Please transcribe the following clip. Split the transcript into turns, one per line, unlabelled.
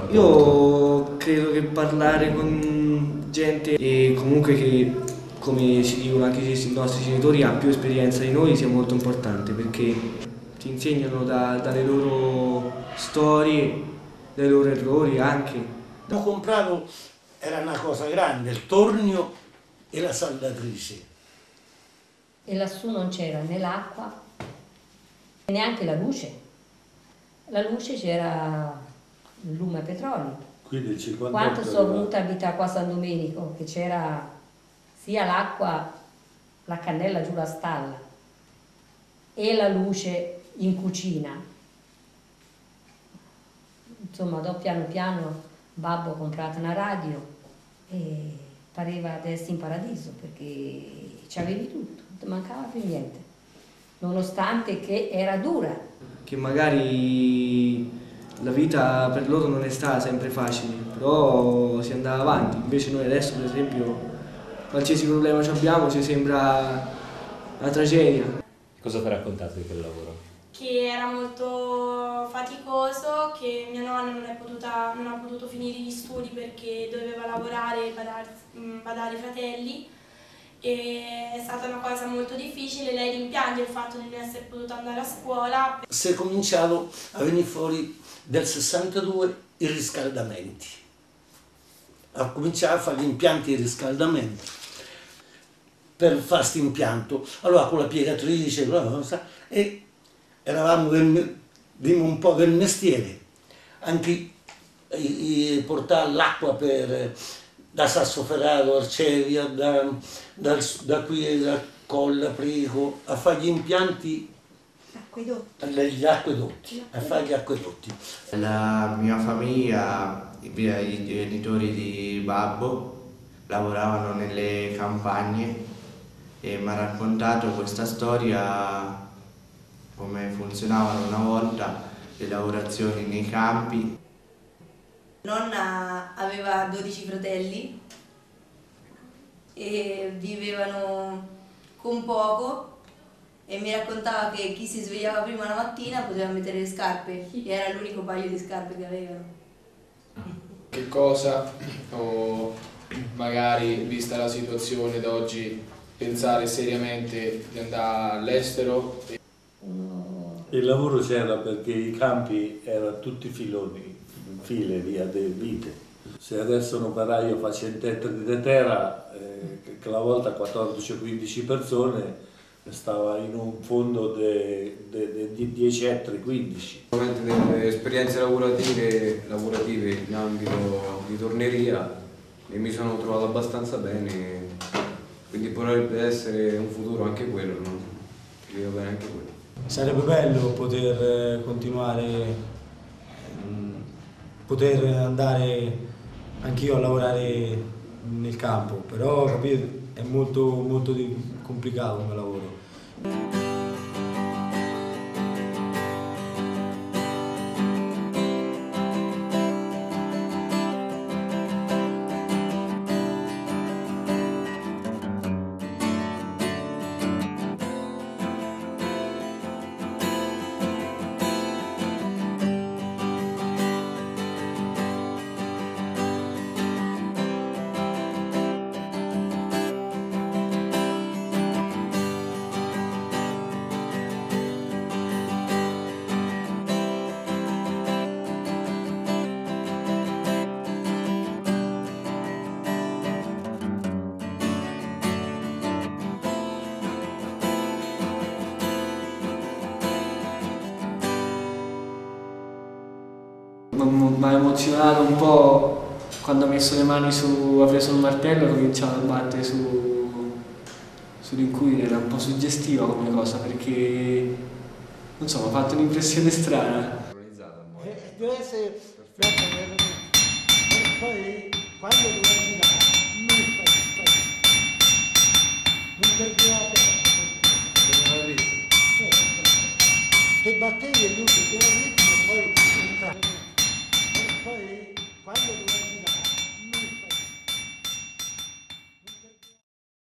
Io credo che parlare con gente e comunque che, come ci dicono anche i nostri genitori, ha più esperienza di noi sia molto importante, perché ti insegnano dalle loro storie, dai loro errori anche.
Ho comprato, era una cosa grande, il tornio e la saldatrice.
E lassù non c'era né l'acqua, neanche la luce. La luce c'era il lume a petrolio.
Quindi il 58
Quando sono venuta a abitare qua a San Domenico, che c'era sia l'acqua, la cannella giù la stalla e la luce in cucina. Insomma, dopo piano piano babbo ha comprato una radio e pareva di essere in paradiso, perché c'avevi tutto, non ti mancava più niente, nonostante che era dura.
Che magari la vita per loro non è stata sempre facile, però si andava avanti. Invece noi adesso, per esempio, qualsiasi problema ci abbiamo ci sembra una tragedia.
Cosa ti ha raccontato di quel lavoro?
Che era molto faticoso, che mia nonna non ha potuto finire gli studi perché doveva lavorare e badare ai fratelli. E è stata una cosa molto difficile, lei rimpiange il fatto di non essere potuta andare a scuola.
Si è cominciato a venire fuori del 62 i riscaldamenti. Ha cominciato a fare gli impianti di riscaldamento. Per fare questo impianto, allora con la piegatrice, e eravamo un po' del mestiere, anche portare l'acqua da Sassoferrato, Arcevia, da qui da Colla, Prico, a fare gli impianti, gli acquedotti, a fare gli acquedotti.
La mia famiglia, i genitori di babbo, lavoravano nelle campagne e mi ha raccontato questa storia, come funzionavano una volta le lavorazioni nei campi.
Nonna aveva 12 fratelli e vivevano con poco, e mi raccontava che chi si svegliava prima la mattina poteva mettere le scarpe e era l'unico paio di scarpe che avevano.
Che cosa, o magari vista la situazione d'oggi, pensare seriamente di andare all'estero?
Il lavoro c'era perché i campi erano tutti filoni, file via delle vite. Se adesso un operaio fa 100 ettari di terra, che la volta 14-15 persone, stava in un fondo di 10 ettari, 15.
Delle esperienze lavorative in ambito di torneria e mi sono trovato abbastanza bene, quindi potrebbe essere un futuro anche quello, no? Vedo bene anche quello.
Sarebbe bello poter continuare, poter andare anch'io a lavorare nel campo, però capite, è molto complicato come lavoro.
Mi ha emozionato un po' quando ha messo le mani ha preso il martello e ha cominciato a battere sull'incuine. Era un po' suggestiva come cosa, perché non so, mi ha fatto un'impressione strana.
Deve essere poi quando doveva girare non perdeva tempo, che battevi e lui perdeva ritmo e poi entrava. Poi quando doveva girare